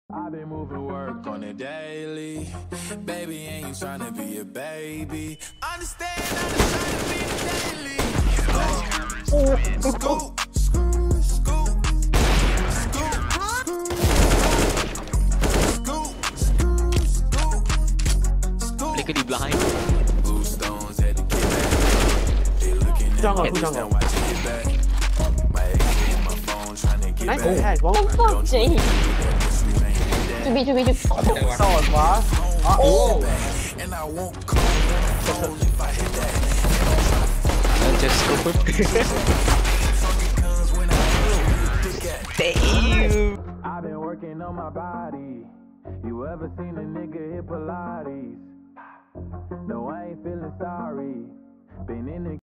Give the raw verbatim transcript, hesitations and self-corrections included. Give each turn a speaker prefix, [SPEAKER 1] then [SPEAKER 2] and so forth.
[SPEAKER 1] I've been moving work on the daily. Baby, ain't you trying to be a baby? Understand, I'm just trying to be the daily. Uh, scoop, scoop, scoop, scoop, scoop, scoop.
[SPEAKER 2] Play di behind.
[SPEAKER 1] Blue stones had to get back. They looking at
[SPEAKER 3] Jungle,
[SPEAKER 1] me,
[SPEAKER 3] jungle.
[SPEAKER 1] watch it get back. My ex in my phone trying to get
[SPEAKER 3] Nice
[SPEAKER 1] back.
[SPEAKER 3] head, well.
[SPEAKER 4] Fuck, Jay. To be, to be, to be.
[SPEAKER 3] ต่อวะอ๋อโอ้
[SPEAKER 1] And I won't call the phone if I hit that.
[SPEAKER 2] Just go for Damn.
[SPEAKER 1] I've been working on my body. You ever seen a nigga hit Pilates? No, I ain't feeling sorry. Been in the